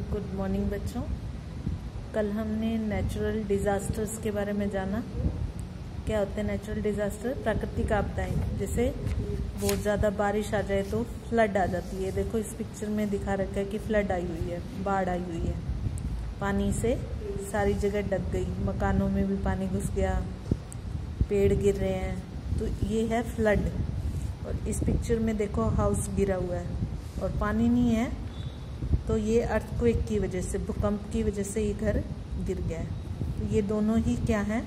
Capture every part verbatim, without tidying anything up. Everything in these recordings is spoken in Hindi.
गुड मॉर्निंग बच्चों। कल हमने नेचुरल डिज़ास्टर्स के बारे में जाना। क्या होते हैं नेचुरल डिज़ास्टर? प्राकृतिक आपदाएं। जैसे बहुत ज़्यादा बारिश आ जाए तो फ्लड आ जाती है। देखो इस पिक्चर में दिखा रखा है कि फ्लड आई हुई है, बाढ़ आई हुई है। पानी से सारी जगह ढक गई, मकानों में भी पानी घुस गया, पेड़ गिर रहे हैं, तो ये है फ्लड। और इस पिक्चर में देखो हाउस गिरा हुआ है और पानी नहीं है, तो ये अर्थक्वेक की वजह से, भूकंप की वजह से ये घर गिर गया है। तो ये दोनों ही क्या है?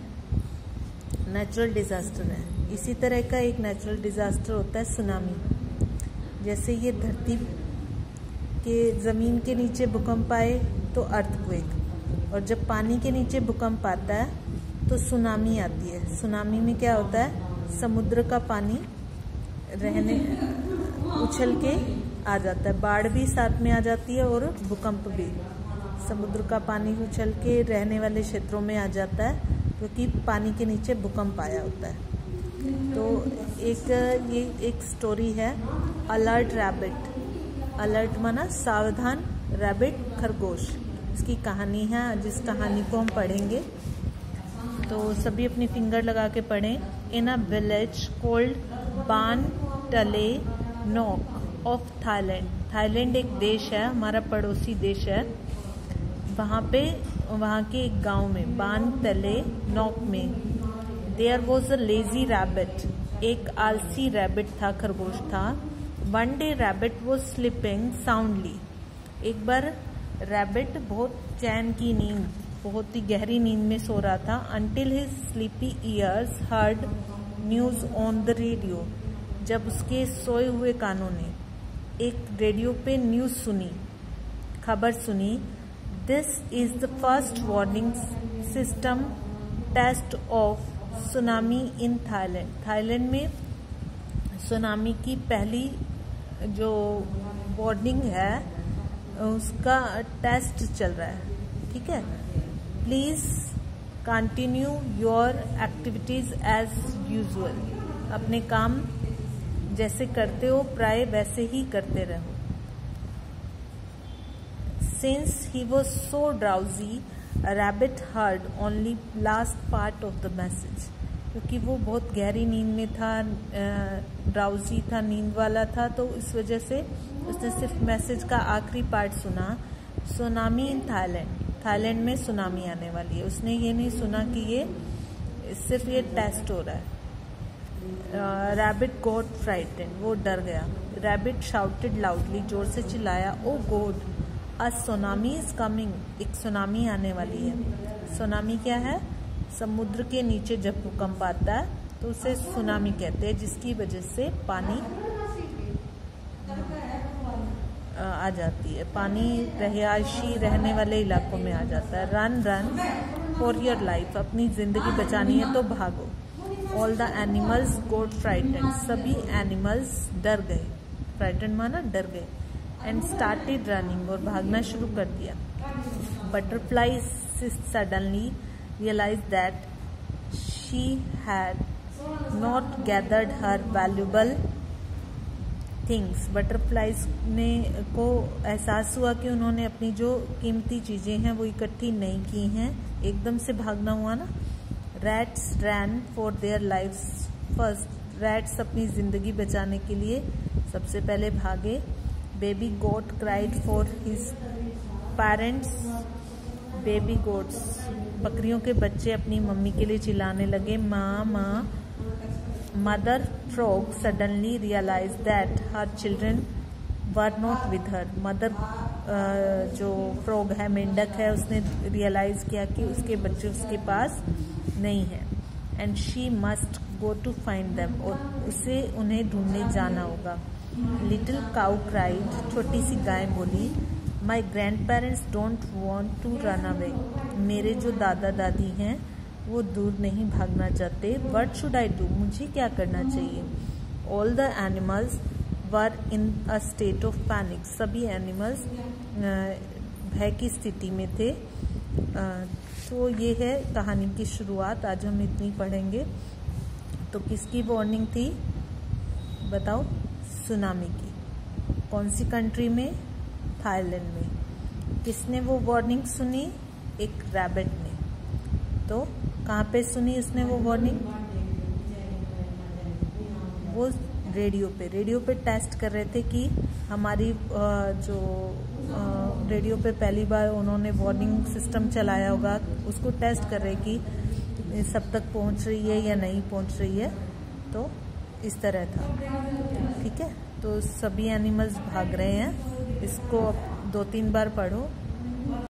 नेचुरल डिज़ास्टर है। इसी तरह का एक नेचुरल डिज़ास्टर होता है सुनामी। जैसे ये धरती के ज़मीन के नीचे भूकंप आए तो अर्थक्वेक, और जब पानी के नीचे भूकंप आता है तो सुनामी आती है। सुनामी में क्या होता है? समुद्र का पानी रहने उछल के आ जाता है, बाढ़ भी साथ में आ जाती है और भूकंप भी। समुद्र का पानी उछल के रहने वाले क्षेत्रों में आ जाता है क्योंकि पानी के नीचे भूकंप आया होता है। तो एक ये एक स्टोरी है, अलर्ट रैबिट। अलर्ट माना सावधान, रैबिट खरगोश। इसकी कहानी है, जिस कहानी को हम पढ़ेंगे तो सभी अपनी फिंगर लगा के पढ़ें। इन अ village called Ban Tale Nok of Thailand. Thailand एक देश है, हमारा पड़ोसी देश है। वहाँ पे वहाँ के एक गांव में बान तले नॉक में there was a lazy rabbit. एक आलसी रैबिट था, खरगोश था। One day rabbit was sleeping soundly. एक बार रैबिट बहुत चैन की नींद, बहुत ही गहरी नींद में सो रहा था। Until his sleepy ears heard news on the radio. जब उसके सोए हुए कानों ने एक रेडियो पे न्यूज सुनी, खबर सुनी। This is the first warning system test of tsunami in Thailand. Thailand में सुनामी की पहली जो वार्निंग है उसका टेस्ट चल रहा है। ठीक है, please continue your activities as usual. अपने काम जैसे करते हो प्राय वैसे ही करते रहो। Since he was so drowsy, a rabbit heard only last part of the message. क्योंकि वो बहुत गहरी नींद में था, ड्राउजी था, नींद वाला था, तो इस वजह से उसने सिर्फ मैसेज का आखिरी पार्ट सुना। Tsunami in Thailand. थाईलैंड में सुनामी आने वाली है। उसने ये नहीं सुना कि ये सिर्फ ये टेस्ट हो रहा है। Rabbit got frightened. वो डर गया। Rabbit shouted loudly. जोर से चिल्लाया, oh god, a tsunami is coming. एक सुनामी आने वाली है। सुनामी क्या है? समुद्र के नीचे जब भूकंप आता है तो उसे सुनामी कहते हैं, जिसकी वजह से पानी आ जाती है। पानी रहायशी रहने वाले इलाकों में आ जाता है। Run run for your life. अपनी जिंदगी बचानी है तो भागो। All the animals got frightened. सभी एनिमल्स डर गए। फ्राइटेंड माना डर गए। And started running. और भागना शुरू कर दिया। Butterfly suddenly realize that she had not gathered her valuable things. Butterflies ने को एहसास हुआ कि उन्होंने अपनी जो कीमती चीजें हैं वो इकट्ठी नहीं की हैं। एकदम से भागना हुआ ना। Rats ran for their lives first. Rats अपनी जिंदगी बचाने के लिए सबसे पहले भागे। Baby goat cried for his parents. Baby goats, बकरियों के बच्चे अपनी मम्मी के लिए चिल्लाने लगे, माँ माँ। Mother frog suddenly realize that her children were not with her. Mother जो फ्रॉग है, मेंढक है, उसने रियलाइज किया कि उसके बच्चे उसके पास नहीं है। And she must go to find them. और उसे उन्हें ढूंढने जाना होगा। Little cow cried. छोटी सी गाय बोली, my grandparents don't want to run away. मेरे जो दादा दादी हैं वो दूर नहीं भागना चाहते। What should I do? मुझे क्या करना चाहिए? All the animals were in a state of panic. सभी एनिमल्स भय की स्थिति में थे। तो ये है कहानी की शुरुआत। आज हम इतनी पढ़ेंगे। तो किसकी वार्निंग थी बताओ? सुनामी की। कौन सी कंट्री में? थाईलैंड में। किसने वो वार्निंग सुनी? एक रैबिट ने। तो कहाँ पे सुनी उसने वो वार्निंग? वो रेडियो पे रेडियो पे टेस्ट कर रहे थे कि हमारी जो रेडियो पे पहली बार उन्होंने वार्निंग सिस्टम चलाया होगा, उसको टेस्ट कर रहे कि सब तक पहुंच रही है या नहीं पहुंच रही है। तो इस तरह था, ठीक है। तो सभी एनिमल्स भाग रहे हैं, इसको दो तीन बार पढ़ो।